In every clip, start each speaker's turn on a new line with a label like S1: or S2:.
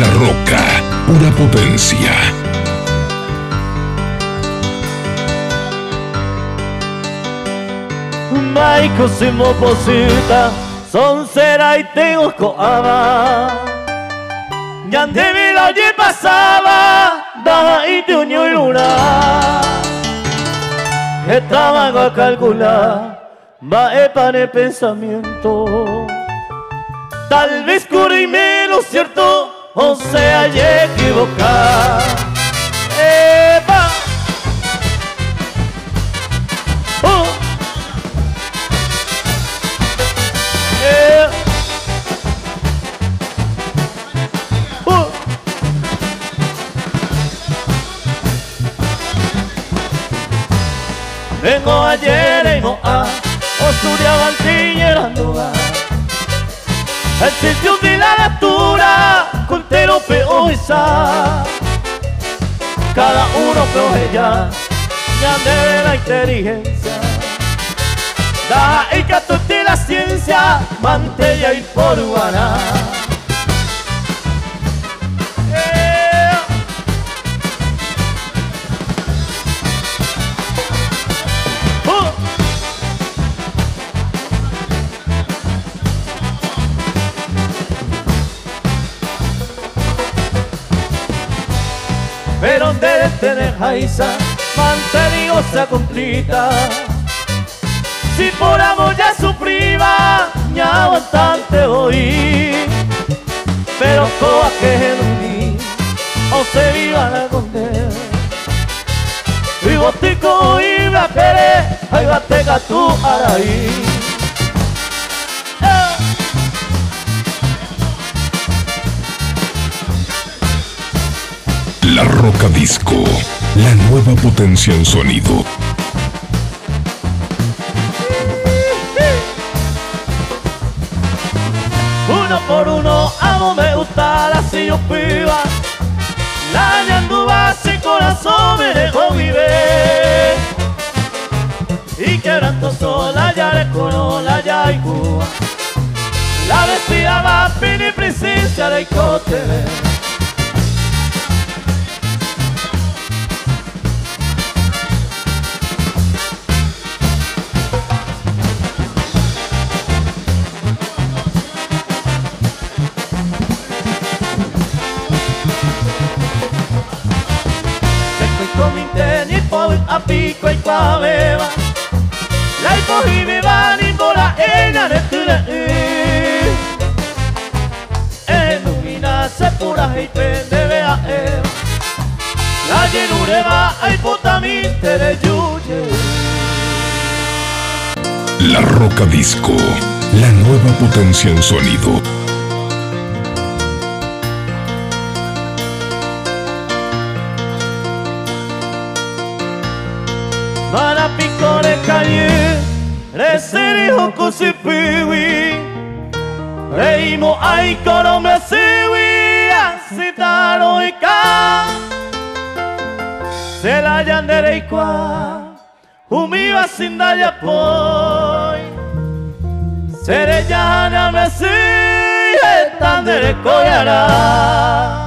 S1: La Roca, pura potencia.
S2: Maiko simoposita son cera y tengo coaba. Yandemi la ye pasaba da y te unió y luna. Estaba a calcular va para el pensamiento. Tal vez curíme lo cierto o sea ye equivocar. ¡Epa! Vengo ayer y moa, Osturia Valtillera lugar. El sitio de la natura, contero peo esa. Cada uno peo ella, grande la inteligencia. Da el gato de la ciencia, mantella y poruana. Pero debe tener jaiza, manteniosa completa. Si por amor ya sufriba, ya bastante hoy. Pero coa que no vi, o se viva la condena. Y botico iba a querer, ahí va a tener tu araí.
S1: La Roca Disco, la nueva potencia en sonido.
S2: Uno por uno, amo me gusta la sillo piba. La ñanduba sin corazón me dejó vivir. Y quebrando sola ya le cono la ya y Cuba. La vestida va pini presencia de cote. A pico y paveva la y me va ni por la ena de ilumina se pura y pende vea la llenure va a hipotaminte de yuye.
S1: La Roca Disco, la nueva potencia en sonido.
S2: Para pico de calle, reserijo cusipiwi. Reimo ay coro me siwi, así taro y ca. Se la yandere y qua, humiva sin daya poi. Sere yana me si, etandere koyara.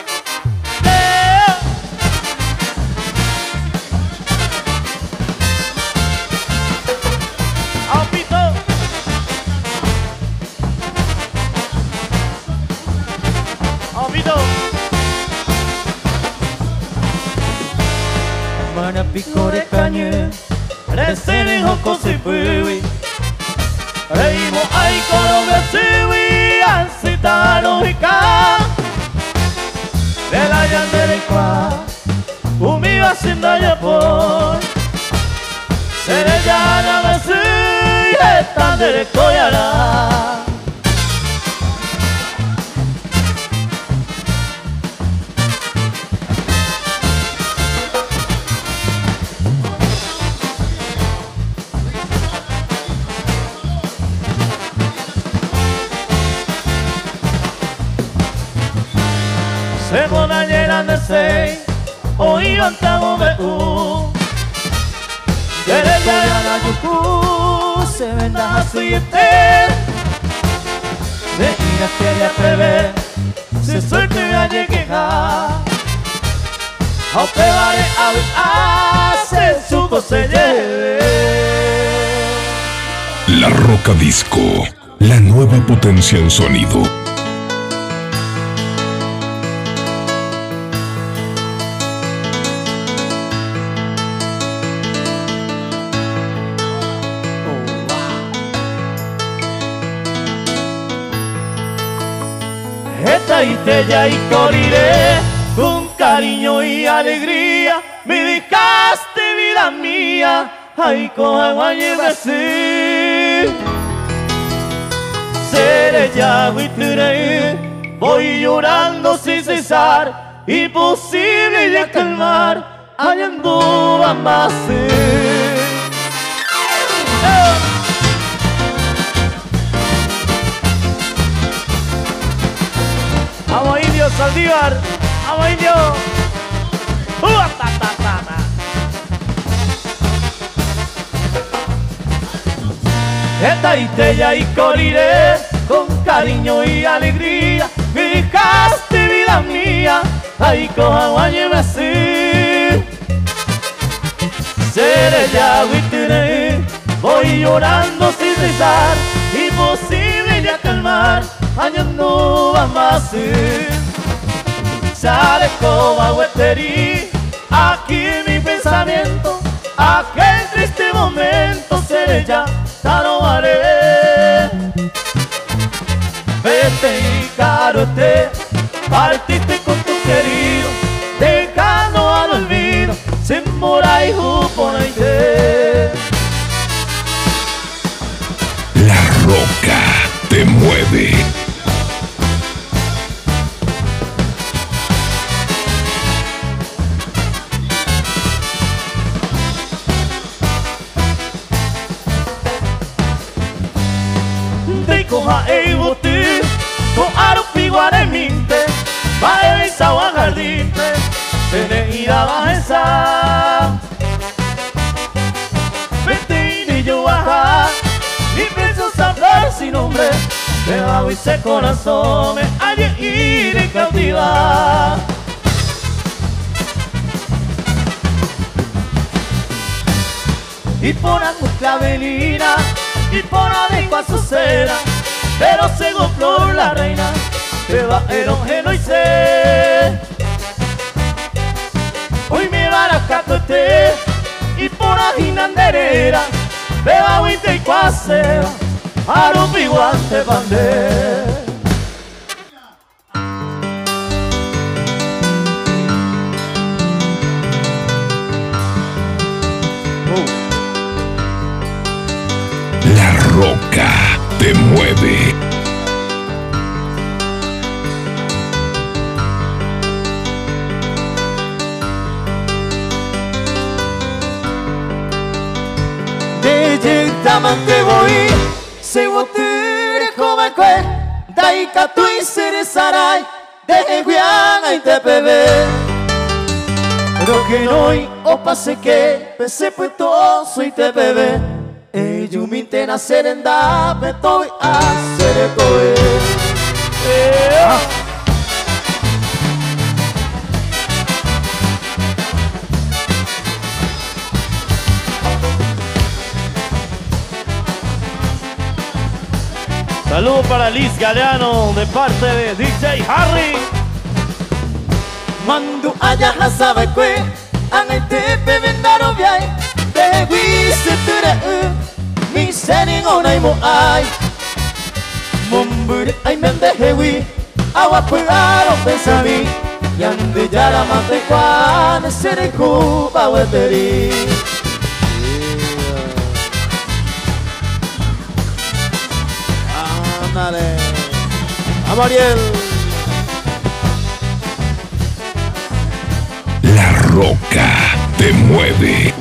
S2: Mana pico de cañe, resere hoko sipiwi. Reimo ay koro me siwi, así taro y ka. De la yandere y kwa, umiwa sin daya por. Sere yana me si, etandere koyara. Se mona llena de seis, hoy cantamos de Dere ya la yuku, se venda así de ira quería prever, se suerte a llegar. A pegaré a hacer su se lleve.
S1: La Roca Disco, la nueva potencia en sonido.
S2: Esta estrella y corriré con cariño y alegría. Me dejaste vida mía, ay con agua así. Seré ya y voy llorando sin cesar, imposible de calmar, allá anduva más. Vamos indio, Saldívar, vamos indio. Esta estrella y corriré con cariño y alegría. Me dejaste vida mía, ay con agua así. Seré ya voy llorando sin cesar, imposible de calmar, años no va más. Sale como hueterí, aquí mi pensamiento, aquel triste momento seré ya, no haré. Vete y carote, partiste con tu querido, dejando al olvido, se mora y por ahí.
S1: La Roca te mueve.
S2: Coja el bote, con aro piguare minte, va a esa o a jardín, se le irá a esa. Vete y yo baja, mi preciosa flor sin nombre, debajo ese corazón me hay ir y cautivar. Y por la clavelina, y por adentro su cera, pero según flor la reina, te va erógeno y sé. Hoy me va a catote, y por la ginanderera, beba huinte y cuasera, arupi guante bandera.
S1: La Roca te mueve.
S2: De tamante voy, se botere come que, dai catu y sere sarai, de guiana y te bebé. Pero que hoy o pase que, pese puesto y te bebé. Yo me intento hacer en da, me estoy a hacer esto. Saludos para Liz Galeano de parte de DJ Harry. Mando allá la sabe que, an este bebendaro viay, de guise ture. Mi seni ngonai mo ai Mumburi ai mende hewi Awa pagaro pensami Yande yara mante kwane sere kuba weteri. Ándale Amariel.
S1: La Roca te mueve.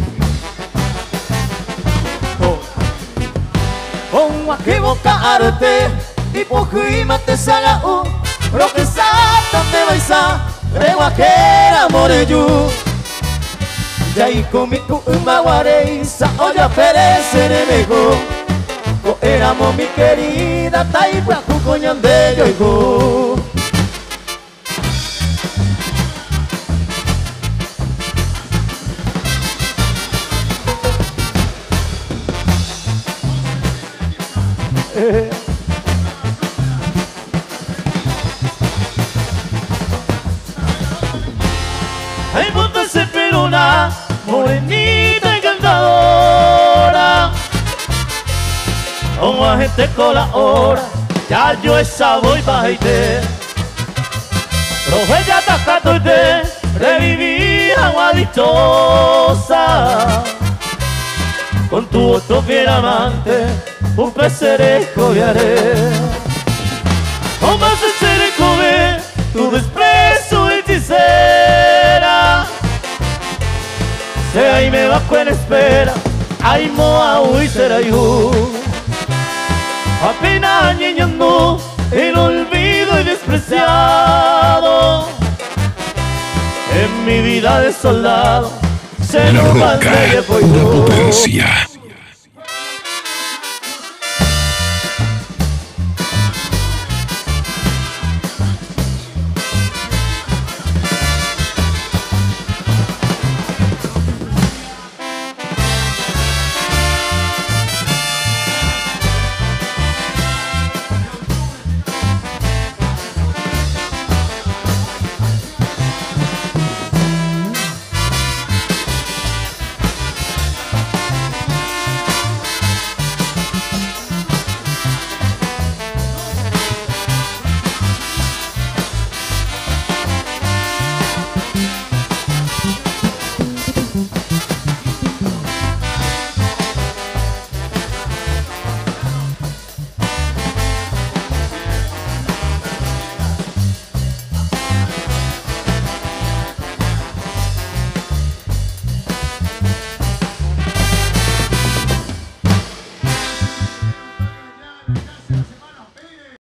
S2: Con equivocarte y por mate saga lo que satan de baisa reba que era moreyu ya y conmigo una guareisa oye perece enemigo co éramos mi querida taipua tu coñón de yo Ay, ponte ese pelo una morenita encantadora, como gente con la hora, ya yo esa voy pa' ite. Profe ya tacato y te reviví agua dichosa, con tu otro fiel amante un pesereco viaré. O más el sereco ve tu desprecio hechicera, se ahí me bajo en espera, ay moa uy será yo. Apenas ñeñando el olvido y despreciado, en mi vida de soldado se
S1: La
S2: lo
S1: Roca,
S2: mandé
S1: pura potencia.